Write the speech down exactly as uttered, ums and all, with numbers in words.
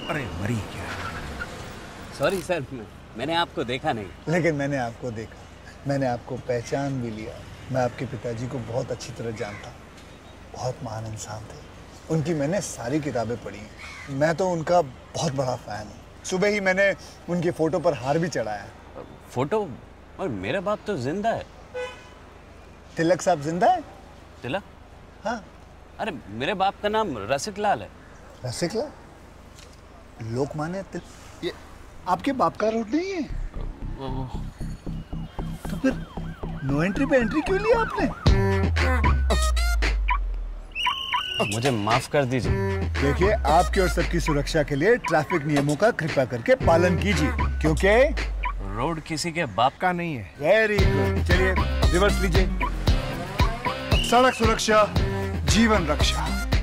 अरे मरी क्या? सॉरी सर, मैंने आपको देखा नहीं। लेकिन मैंने आपको देखा, मैंने आपको पहचान भी लिया। मैं आपके पिताजी को बहुत अच्छी तरह जानता हूँ, बहुत महान इंसान थे। उनकी मैंने सारी किताबें पढ़ी हैं। मैं तो उनका बहुत बड़ा फ़ैन हूँ। सुबह ही मैंने उनकी फ़ोटो पर हार भी चढ़ाया। फोटो? और मेरा बाप तो जिंदा है। तिलक साहब जिंदा है? तिलक? हाँ। अरे मेरे बाप का नाम रसिक लाल है। रसिक लाल? लोकमान्य तिलक? ये आपके बाप का रोड नहीं है? तो फिर नो एंट्री पे एंट्री क्यों लिया आपने? मुझे माफ कर दीजिए। देखिए, आपकी और सबकी सुरक्षा के लिए ट्रैफिक नियमों का कृपया करके पालन कीजिए, क्योंकि रोड किसी के बाप का नहीं है। Very good. चलिए रिवर्स लीजिए। सड़क सुरक्षा, जीवन रक्षा।